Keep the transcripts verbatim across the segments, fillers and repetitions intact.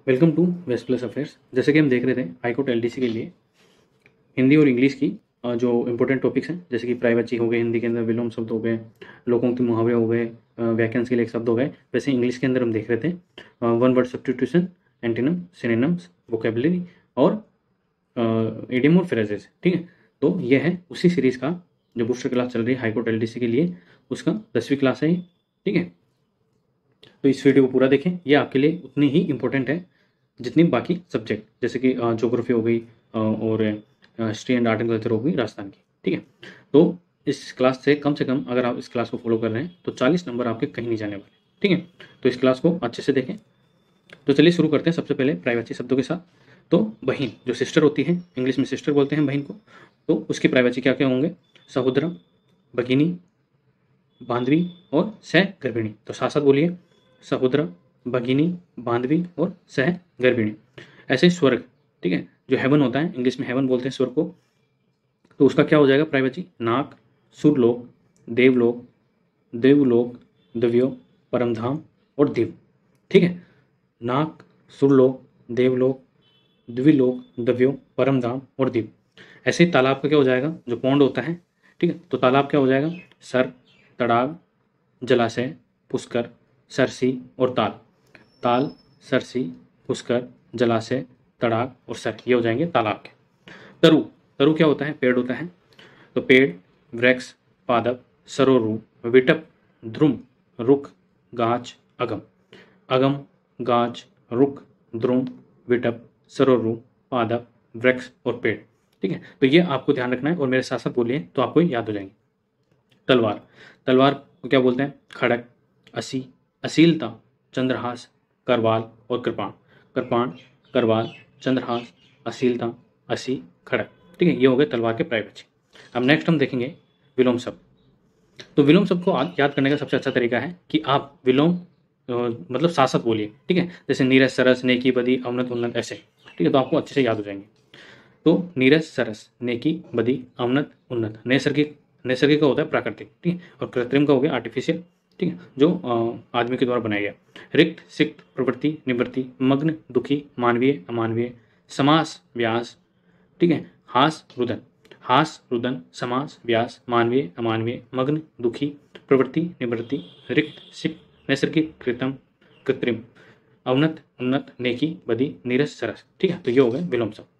Welcome to west plus affairs. जैसे कि हम देख रहे थे हाईकोर्ट एलडीसी के लिए हिंदी और इंग्लिश की अ, जो इंपॉर्टेंट टॉपिक्स हैं, जैसे कि प्राइवेसी हो गए, हिंदी के अंदर विलोम शब्द हो गए, लोकोक्ति मुहावरे हो गए, वैकेंसी के लिए एक शब्द हो गए। वैसे इंग्लिश के अंदर हम देख रहे थे one word substitution, antonym, synonyms, vocabulary और इडियम और फ्रेजेस। ठीक है, तो ये है उसी सीरीज़ का जो बूस्टर क्लास चल रही है हाईकोर्ट एलडीसी के लिए, उसका दसवीं क्लास है ये। ठीक है, तो इस वीडियो को पूरा देखें, ये आपके लिए उतनी ही इम्पोर्टेंट है जितनी बाकी सब्जेक्ट, जैसे कि ज्योग्राफी हो गई अ, और history and art and culture हो गई राजस्थान की। ठीक है, तो इस क्लास से कम से कम अगर आप इस क्लास को फॉलो कर रहे हैं तो चालीस नंबर आपके कहीं नहीं जाने वाले। ठीक है, तो इस क्लास को अच्छे से देखें। तो चलिए शुरू करते हैं सबसे पहले प्राइवेसी शब्दों के साथ। तो बहन जो सिस्टर होती है, इंग्लिश में सिस्टर बोलते हैं बहन को, तो उसकी प्राइवेसी क्या क्या होंगे? सहोदरा, भगिनी, बांधवी और सह गर्भिणी। तो साथ साथ बोलिए, सहोदरा, भगिनी, बांधवी और सह गर्भिणी। ऐसे ही स्वर्ग, ठीक है, जो हेवन होता है, इंग्लिश में हेवन बोलते हैं स्वर्ग को, तो उसका क्या हो जाएगा प्राइवेसी? नाक, सुरलोक, देवलोक, देवलोक, दिव्यो, परमधाम और दिव। ठीक है, नाक, सुरलोक, देवलोक, द्विलोक, दिव्यो, परमधाम और दिव। ऐसे ही तालाब का क्या हो जाएगा? जो पौंड होता है, ठीक है, तो तालाब क्या हो जाएगा? सर, तड़ाग, जलाशय, पुष्कर, सरसी और ताल। ताल, सरसी, पुष्कर, जलाशय, तड़ाग और सर, ये हो जाएंगे तालाब के। तरु, तरु क्या होता है? पेड़ होता है, तो पेड़, वृक्ष, पादप, सरोरु, विटप, ध्रुम, रुख, गाछ, अगम। अगम, गाछ, रुख, ध्रुम, विटप, सरोरु, पादप, वृक्ष और पेड़। ठीक है, तो ये आपको ध्यान रखना है और मेरे साथ साथ बोलिए तो आपको याद हो जाएंगे। तलवार, तलवार को क्या बोलते हैं? खड़क, असी, असीलता, चंद्रहास, करवाल और कृपाण। कृपाण, करवाल, चंद्रहास, असीलता, असी, खड़क। ठीक है, ये हो गए तलवार के प्राइवेसी। अब नेक्स्ट हम देखेंगे विलोम शब्द। तो विलोम शब्द को याद करने का सबसे अच्छा तरीका है कि आप विलोम अ, मतलब साथ साथ बोलिए। ठीक है, जैसे नीरस, सरस, नेकी, बदी, अवनत, उन्नत, ऐसे। ठीक है, तो आपको अच्छे से याद हो जाएंगे। तो नीरस, सरस, नेकी, बदी, अवनत, उन्नत। नैसर्गिक, नैसर्गिक का होता है प्राकृतिक, ठीक है, और कृत्रिम का हो गया आर्टिफिशियल, ठीक है, जो आ, आदमी के द्वारा बनाया गया। रिक्त, सिक्त, प्रवृत्ति, निवृत्ति, मग्न, दुखी, मानवीय, अमानवीय, समास, व्यास। ठीक है, हास, रुदन, हास, रुदन, समास, व्यास, मानवीय, अमानवीय, मग्न, दुखी, प्रवृत्ति, निवृत्ति, रिक्त, सिक्त, नैसर्गिक, कृत्रिम, कृत्रिम, अवनत, उन्नत, नेकी, बदी, नीरस, सरस। ठीक है, तो ये हो गए विलोम शब्द।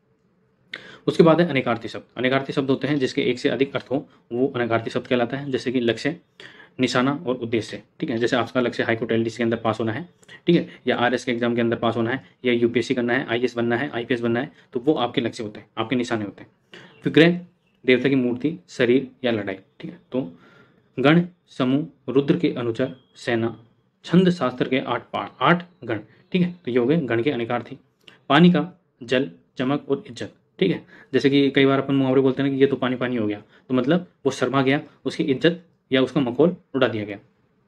उसके बाद है अनेकार्थी शब्द। अनेकार्थी शब्द होते हैं जिसके एक से अधिक अर्थ हो, वो अनेकार्थी शब्द कहलाता है। जैसे कि लक्ष्य, निशाना और उद्देश्य। ठीक है, जैसे आपका लक्ष्य हाईकोर्ट एलडीसी के अंदर पास होना है, ठीक है, या आरएस के एग्जाम के अंदर पास होना है, या यूपीएससी करना है, आईएएस बनना है, आईपीएस बनना है, तो वो आपके लक्ष्य होते हैं, आपके निशाने होते हैं। विग्रह, देवता की मूर्ति, शरीर या लड़ाई। ठीक है, तो गण, समूह, रुद्र के अनुचर, सेना, छंद शास्त्र के आठ पाठ, आठ गण। ठीक है, तो ये हो गए गण के अनेकार्थी। पानी का, जल, चमक और इज्जत। ठीक है, जैसे कि कई बार अपन मुहावरे बोलते हैं ना कि ये तो पानी पानी हो गया, तो मतलब वो शर्मा गया, उसकी इज्जत या उसका मखौल उड़ा दिया गया।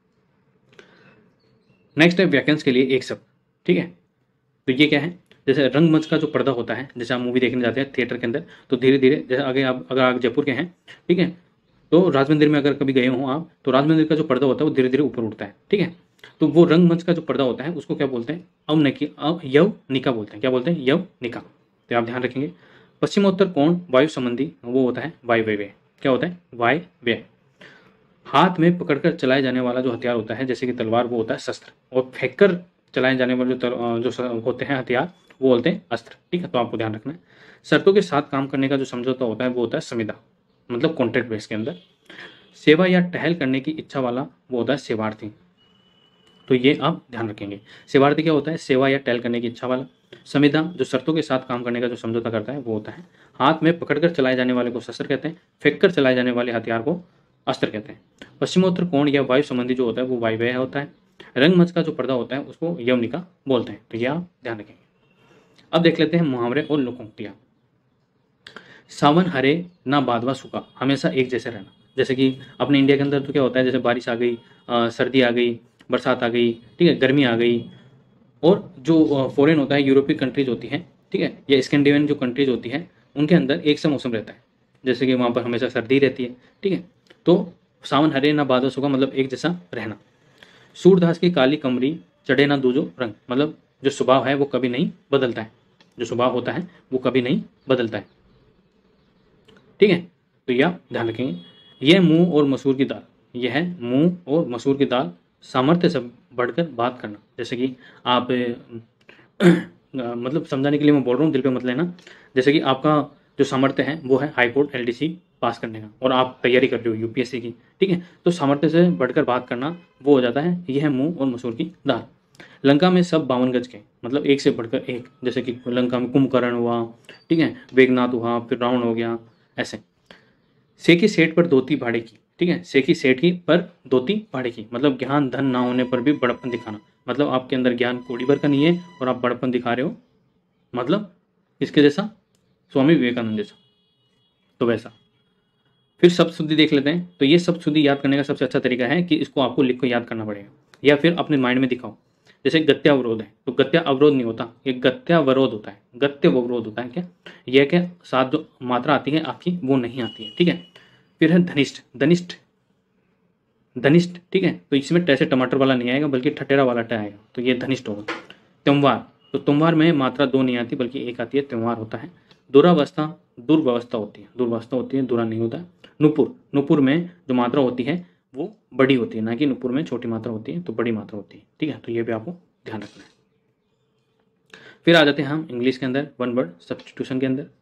नेक्स्ट है वैकेंस के लिए एक शब्द। ठीक है, तो ये क्या है? जैसे रंगमंच का जो पर्दा होता है, जैसे आप मूवी देखने जाते हैं थिएटर के अंदर, तो धीरे धीरे, जैसे आगे आप अगर आप जयपुर के हैं, ठीक है, तो राज मंदिर में अगर कभी गए हो आप, तो राज मंदिर का जो पर्दा होता है वो धीरे धीरे ऊपर उठता है। ठीक है, तो वो रंगमंच का जो पर्दा होता है उसको क्या बोलते हैं? अवनिकी, अव यवनिका बोलते हैं। क्या बोलते हैं? यवनिका। तो आप ध्यान रखेंगे। पश्चिमोत्तर कोण वायु संबंधी, वो होता है वायव्य। क्या होता है? वायव्य। हाथ में पकड़कर चलाए जाने वाला जो हथियार होता है, जैसे कि तलवार, वो होता है शस्त्र, और फेंककर चलाए जाने वाले जो जो होते हैं हथियार, वो बोलते हैं अस्त्र। ठीक है, तो आपको ध्यान रखना है। शर्तों के साथ काम करने का जो समझौता होता है वो होता है संविदा, मतलब कॉन्ट्रैक्ट बेस के अंदर। सेवा या टहल करने की इच्छा वाला, वो होता है सेवार्थी। तो ये आप ध्यान रखेंगे। सेवार्थी क्या होता है? सेवा या टहल करने की इच्छा वाला। संविदा, जो शर्तों के साथ काम करने का जो समझौता करता है, वो होता है। हाथ में पकड़कर चलाए जाने वाले को शस्त्र कहते हैं, फेंक कर चलाए जाने वाले हथियार को अस्त्र कहते हैं। पश्चिमोत्तर कोण या वायु संबंधी जो होता है वो वायव्य होता है। रंगमंच का जो पर्दा होता है उसको यवनिका बोलते हैं। तो ये आप ध्यान रखेंगे। अब देख लेते हैं मुहावरे और लोकोक्तियां। सावन हरे ना बादवा सूखा, हमेशा एक जैसे रहना। जैसे कि अपने इंडिया के अंदर तो क्या होता है, जैसे बारिश आ गई, अ, सर्दी आ गई, बरसात आ गई, ठीक है, गर्मी आ गई, और जो फॉरेन होता है, यूरोपीय कंट्रीज होती हैं, ठीक है, या स्कैंडिनेवियन जो कंट्रीज होती हैं, उनके अंदर एक सा मौसम रहता है। जैसे कि वहाँ पर हमेशा सर्दी रहती है। ठीक है, तो सावन हरे ना बादवा सूखा मतलब एक जैसा रहना। सूरदास की काली कमरी, चढ़े ना दूजो रंग, मतलब जो स्वभाव है वो कभी नहीं बदलता है, जो स्वभाव होता है वो कभी नहीं बदलता है। ठीक है, तो यह आप ध्यान रखेंगे। यह मूंग और मसूर की दाल, यह है मूंग और मसूर की दाल, सामर्थ्य से बढ़कर बात करना। जैसे कि आप मतलब समझाने के लिए मैं बोल रहा हूँ, दिल पे मत लेना। जैसे कि आपका जो सामर्थ्य है वो है हाई कोर्ट एलडीसी पास करने का, और आप तैयारी कर रहे हो यूपीएससी की। ठीक है, तो सामर्थ्य से बढ़कर बात करना वो हो जाता है यह है मूंग और मसूर की दाल। लंका में सब बावन गज के, मतलब एक से बढ़कर एक। जैसे कि लंका में कुंभकर्ण हुआ, ठीक है, वेगनाथ हुआ, फिर रावण हो गया, ऐसे। सेकी सेठ पर धोती भाड़े की, ठीक है, सेकी सेठ की पर धोती भाड़े की, मतलब ज्ञान धन ना होने पर भी बड़प्पन दिखाना। मतलब आपके अंदर ज्ञान कोड़ी भर का नहीं है और आप बड़प्पन दिखा रहे हो, मतलब इसके जैसा, स्वामी विवेकानंद जैसा, तो वैसा। फिर शब्द शुद्धि देख लेते हैं। तो ये शब्द शुद्धि याद करने का सबसे अच्छा तरीका है कि इसको आपको लिख कर याद करना पड़ेगा, या फिर अपने माइंड में दिखाओ। जैसे गत्यावरोध है, तो गत्या अवरोध नहीं होता, ये गत्यावरोध होता है। गत्य अवरोध होता है क्या, यह क्या साथ जो मात्रा आती है आपकी वो नहीं आती है। ठीक है, फिर है धनिष्ठ, धनिष्ठ, धनिष्ठ, ठीक है, तो इसमें टैसे टमाटर वाला नहीं आएगा बल्कि ठटेरा वाला ट आएगा, तो ये धनिष्ठ होगा। त्योहार, तो त्योहार में मात्रा दो नहीं आती बल्कि एक आती है, त्योहार होता है। दुरावस्था, दुर्व्यवस्था होती है, दुर्वस्था होती है, दुरा नहीं होता है। नुपुर, नुपुर में जो मात्रा होती है वो बड़ी होती है, ना कि नुपुर में छोटी मात्रा होती है, तो बड़ी मात्रा होती है। ठीक है, तो ये भी आपको ध्यान रखना है। फिर आ जाते हैं हम इंग्लिश के अंदर वन वर्ड सब्स्टिट्यूशन के अंदर।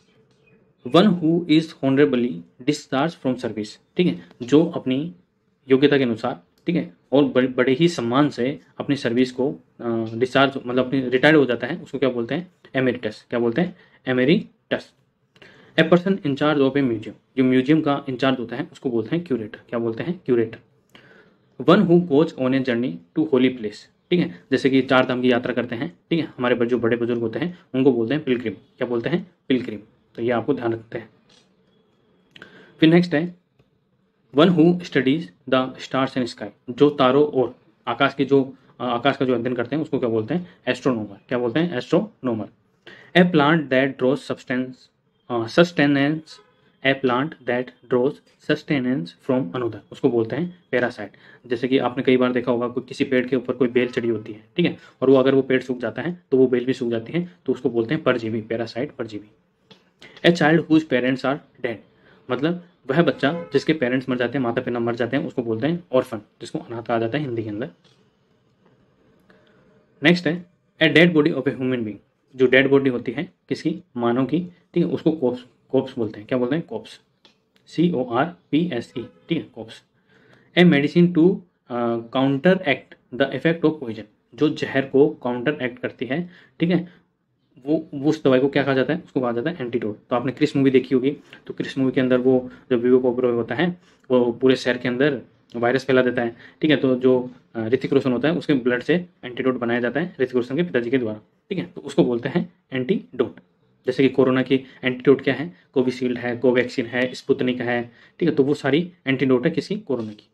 One who is honourably discharge from service, ठीक है, जो अपनी योग्यता के अनुसार, ठीक है, और बड़े, बड़े ही सम्मान से अपनी सर्विस को डिस्चार्ज, मतलब अपनी रिटायर्ड हो जाता है, उसको क्या बोलते हैं, एमेरिटस। क्या बोलते हैं, emeritus. A person in charge of a museum, जो म्यूजियम का इंचार्ज होता है उसको बोलते हैं क्यूरेटर। क्या बोलते हैं, curator. One who goes on a journey to holy place, ठीक है, जैसे कि चार धाम की यात्रा करते हैं, ठीक है, हमारे जो बड़े बुजुर्ग होते हैं उनको बोलते हैं पिलग्रिम। क्या बोलते हैं, पिलग्रिम। तो ये आपको ध्यान रखते हैं। फिर नेक्स्ट है one who studies the stars and sky, जो तारों और आकाश की जो आकाश का जो अध्ययन करते हैं उसको क्या बोलते हैं, एस्ट्रोनोमर। क्या बोलते हैं, astronomer. A plant that draws substance sustenance, a plant that draws sustenance from another, उसको बोलते हैं पैरासाइट। जैसे कि आपने कई बार देखा होगा कोई किसी पेड़ के ऊपर कोई बेल चढ़ी होती है, ठीक है, और वो अगर वो पेड़ सूख जाता है तो वो बेल भी सूख जाती है, तो उसको बोलते हैं परजीवी, पैरासाइट, परजीवी। A child whose parents are dead, मतलब वह बच्चा जिसके पेरेंट्स मर जाते हैं, माता पिता मर जाते हैं, उसको बोलते हैं ऑर्फन, जिसको अनाथ कहा जाता है हिंदी के अंदर। नेक्स्ट है a dead body of a human being, जो डेड बॉडी होती है किसकी, मानव की, ठीक है, उसको कोप्स, कोप्स बोलते हैं। क्या बोलते हैं, corpse, C O R P S E, ठीक है, corpse. A medicine to counteract the effect of poison, जो जहर को काउंटर एक्ट करती है, ठीक है, वो वो उस दवाई को क्या कहा जाता है, उसको कहा जाता है एंटीडोट। तो आपने क्रिस मूवी देखी होगी, तो क्रिस मूवी के अंदर वो जो विवेक ओबरॉय होता है वो पूरे शहर के अंदर वायरस फैला देता है, ठीक है, तो जो ऋतिक रोशन होता है उसके ब्लड से एंटीडोट बनाया जाता है ऋतिक रोशन के पिताजी के द्वारा, ठीक है, तो उसको बोलते हैं एंटीडोट। जैसे कि कोरोना की एंटीडोट क्या है, कोविशील्ड है, कोवैक्सीन है, स्पुतनिक है, ठीक है, तो वो सारी एंटीडोट है किसी कोरोना की।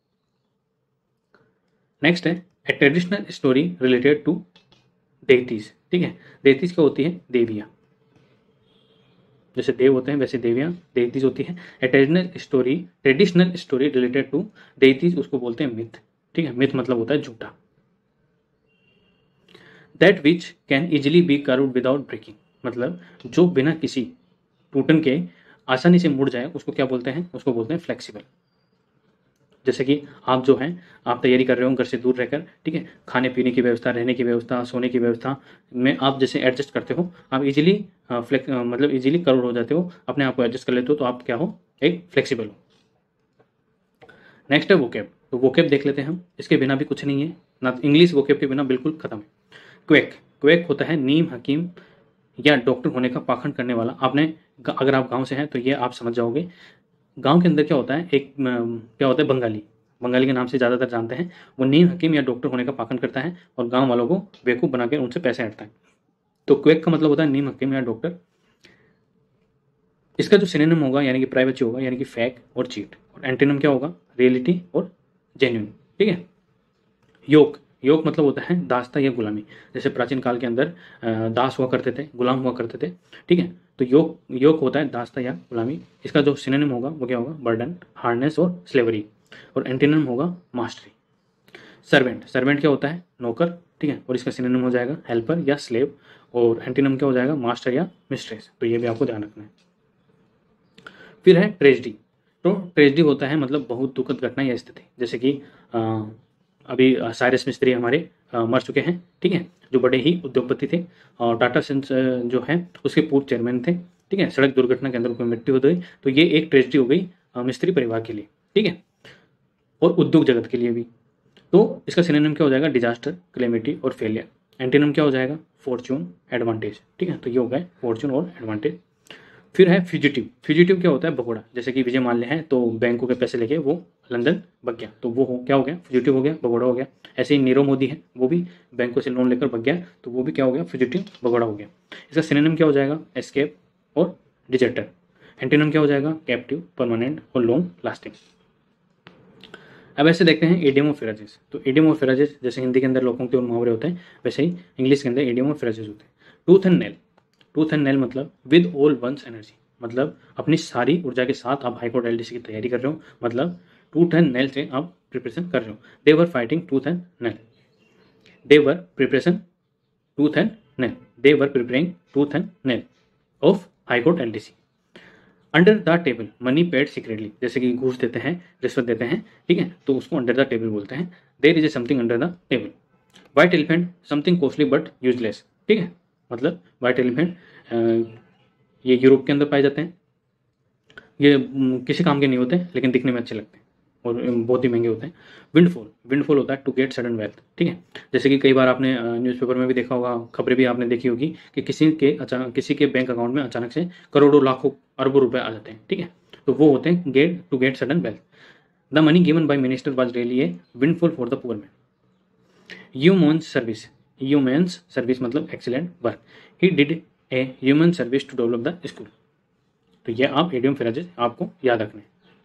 नेक्स्ट है a traditional story related to deities, ठीक है, डेटीज क्या होती है, देवियाँ। जैसे देव होते हैं वैसे देवियाँ डेटीज होती है। A traditional story, traditional story related to deities, उसको बोलते हैं मिथ, ठीक है, मिथ मतलब होता है झूठा। That which can easily be curved without breaking, मतलब जो बिना किसी टूटन के आसानी से मुड़ जाए उसको क्या बोलते हैं, उसको बोलते हैं फ्लेक्सिबल। जैसे कि आप जो हैं आप तैयारी कर रहे हो घर से दूर रहकर, ठीक है, खाने पीने की व्यवस्था, रहने की व्यवस्था, सोने की व्यवस्था में आप जैसे एडजस्ट करते हो, आप इजीली फ्लेक्स मतलब इजीली कवर हो जाते हो, अपने आप को एडजस्ट कर लेते हो, तो आप क्या हो, एक फ्लेक्सिबल हो। नेक्स्ट है वोकेब, तो वोकेब देख लेते हैं हम, इसके बिना भी कुछ नहीं है ना, इंग्लिश वोकेब के बिना बिल्कुल खत्म है। क्वेक, क्वेक होता है नीम हकीम या डॉक्टर होने का पाखंड करने वाला। आपने अगर आप गाँव से हैं तो ये आप समझ जाओगे। गांव के अंदर क्या होता है, एक क्या होता है, बंगाली, बंगाली के नाम से ज़्यादातर जानते हैं, वो नीम हकीम या डॉक्टर होने का पाखंड करता है और गांव वालों को बेवकूफ़ बनाकर उनसे पैसे हटता है। तो क्वेक का मतलब होता है नीम हकीम या डॉक्टर। इसका जो सिनोनिम होगा यानी कि प्राइवेसी होगा, यानी कि फैक और चीट, और एंटीनिम क्या होगा, रियलिटी और जेन्युइन, ठीक है। योग, योग मतलब होता है दासता या गुलामी। जैसे प्राचीन काल के अंदर दास हुआ करते थे, गुलाम हुआ करते थे, ठीक है, तो योग, योग होता है दासता या गुलामी। इसका जो सिनोनिम होगा वो क्या होगा, बर्डन, हार्डनेस और स्लेवरी, और एंटीनिम होगा मास्टरी। सर्वेंट, सर्वेंट क्या होता है? नौकर, ठीक है, और इसका सिनोनिम हो जाएगा हेल्पर या स्लेव, और एंटीनम क्या हो जाएगा? मास्टर या मिस्ट्रेस। तो ये भी आपको ध्यान रखना है। फिर है ट्रेजेडी। तो ट्रेजेडी होता है मतलब बहुत दुखद घटना या स्थिति, जैसे कि अ, अभी अ, साइरस मिस्त्री हमारे अ, मर चुके हैं, ठीक है, जो बड़े ही उद्योगपति थे, और टाटा सन्स अ, जो है उसके पूर्व चेयरमैन थे, ठीक है, सड़क दुर्घटना के अंदर उनकी मृत्यु हो गई। तो ये एक ट्रेजेडी हो गई अ, मिस्त्री परिवार के लिए, ठीक है, और उद्योग जगत के लिए भी। तो इसका सिनोनिम क्या हो जाएगा? डिजास्टर, क्लेमिटी और फेलियर। एंटीनम क्या हो जाएगा? फॉर्च्यून, एडवांटेज, ठीक है, तो ये हो गए फॉर्च्यून और एडवांटेज। फिर है फ्यूजिटिव। फ्यूजिटिव क्या होता है? भगोड़ा, जैसे कि विजय माल्या है तो बैंकों के पैसे लेके वो लंदन भग गया, तो वो हो क्या हो गया? फ्यूजिटिव हो गया, भगोड़ा हो गया। ऐसे ही नीरव मोदी है, वो भी बैंकों से लोन लेकर भग गया, तो वो भी क्या हो गया? फ्यूजिटिव, भगोड़ा हो गया। इसका सिनोनिम क्या हो जाएगा? एस्केप और डिजर्टर। एंटीनम क्या हो जाएगा? कैप्टिव, परमानेंट और लॉन्ग लास्टिंग। अब ऐसे देखते हैं इडियम और फ्रेजेस। तो इडियम और फ्रेजेस जैसे हिंदी के अंदर लोकोक्ति और मुहावरे होते हैं, वैसे ही इंग्लिश के अंदर इडियम और फ्रेजेस होते हैं। Tooth and nail. Tooth and nail मतलब विद ऑल वंस एनर्जी, मतलब अपनी सारी ऊर्जा के साथ आप हाई कोर्ट एलडीसी की तैयारी कर रहे हो, मतलब टूथ एंड नेल से आप प्रिपरेशन कर रहे हो। They were fighting tooth and nail, they were preparation tooth and nail, they were preparing tooth and nail of high court LDC. Under the table money paid secretly, जैसे कि घूस देते हैं, रिश्वत देते हैं, ठीक है, तो उसको अंडर द टेबल बोलते हैं। There is a something under the table. White elephant something costly but useless, ठीक है, मतलब वाइट एलिफेंट ये यूरोप के अंदर पाए जाते हैं, ये म, किसी काम के नहीं होते लेकिन दिखने में अच्छे लगते हैं और अम, बहुत ही महंगे होते हैं। विंडफॉल, विंडफॉल होता है टू गेट सडन वेल्थ, ठीक है, जैसे कि कई बार आपने न्यूज़पेपर में भी देखा होगा, खबरें भी आपने देखी होगी कि किसी के अचानक किसी के बैंक अकाउंट में अचानक से करोड़ों लाखों अरबों रुपए आ जाते हैं, ठीक है, तो वो होते हैं get to get sudden wealth. The money given by minister was really a windfall for the poor man. Human service, humans service मतलब excellent work. He did a human service to develop the school. तो ये आप idiom phrases आपको याद रखने हैं।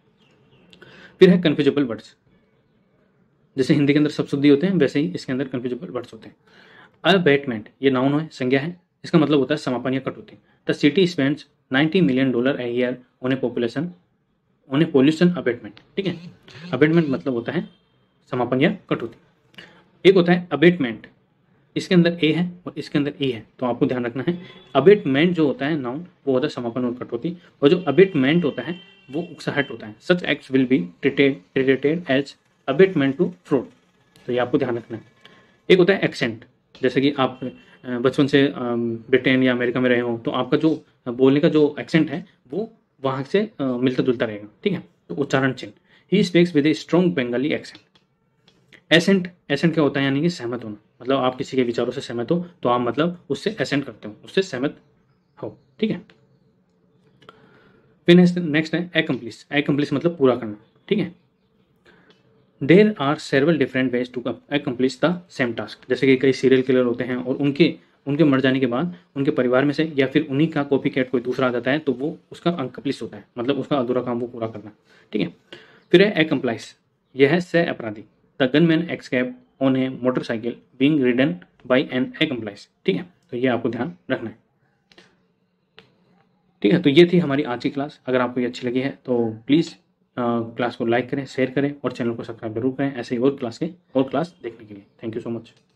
फिर है कन्फ्यूजेबल वर्ड्स। जैसे हिंदी के अंदर सब शब्द होते हैं, वैसे ही इसके अंदर कन्फ्यूजेबल वर्ड्स होते हैं। अबेटमेंट, ये नाउन है, संज्ञा है, इसका मतलब होता है समापन या कटौती। The city spends ninety million dollar a year on a population on a pollution abatement, ठीक है, अबेटमेंट मतलब होता है समापन या कटौती। एक होता है अबेटमेंट, इसके अंदर ए है और इसके अंदर ई है, तो आपको ध्यान रखना है। अबेटमेंट जो होता है नाउन, वो होता है समापन और कटौती, और जो अबेटमेंट होता है वो उकसाहट होता है। Such acts will be treated treated as abatement to fraud, तो ये आपको ध्यान रखना है। एक होता है एक्सेंट, जैसे कि आप अ, बचपन से अ, ब्रिटेन या अमेरिका में रहे हो, तो आपका जो बोलने का जो एक्सेंट है वो वहाँ से अ, मिलता जुलता रहेगा, ठीक है, तो उच्चारण चिन्ह। He speaks with a strong Bengali accent. Accent, accent क्या होता है? यानी कि सहमत होना, मतलब आप किसी के विचारों से सहमत हो तो आप मतलब उससे एसेंट करते हो, उससे सहमत हो, ठीक है। फिर नेक्स्ट है एकम्प्लिस। एकम्प्लिस मतलब पूरा करना, ठीक है। There are several different ways to accomplish the same task, जैसे कि कई सीरियल किलर होते हैं और उनके उनके मर जाने के बाद उनके परिवार में से या फिर उन्हीं का कॉपी कैट कोई दूसरा आ जाता है, तो वो उसका अनकम्प्लिश होता है, मतलब उसका अधूरा काम वो पूरा करना, ठीक है। फिर है एकम्प्लाइस, यह है सह अपराधी। The gunman escape on a motorcycle being ridden by an accomplice, ठीक है, तो ये आपको ध्यान रखना है, ठीक है। तो ये थी हमारी आज की क्लास। अगर आपको ये अच्छी लगी है तो प्लीज़ क्लास को लाइक करें, शेयर करें और चैनल को सब्सक्राइब जरूर करें, ऐसे ही और क्लास के और क्लास देखने के लिए। Thank you so much.